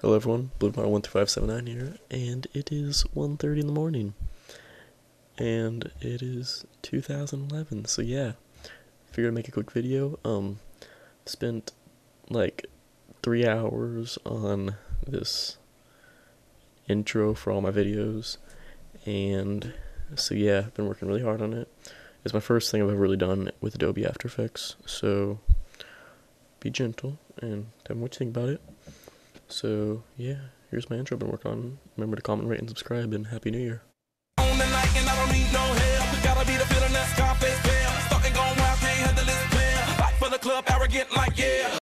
Hello everyone, BlueMar13579 here, and it is 1:30 in the morning, and it is 2011, so yeah, figured I'd make a quick video. Spent like 3 hours on this intro for all my videos, and so yeah, I've been working really hard on it. It's my first thing I've ever really done with Adobe After Effects, so be gentle and tell me what you think about it. So, yeah, here's my intro I've been working on. Remember to comment, rate, and subscribe, and Happy New Year. On the night and I don't need no help. Gotta be the feeling that Scarface fell. Starting going wild, can't handle this pill. Fight for the club, arrogant like yeah.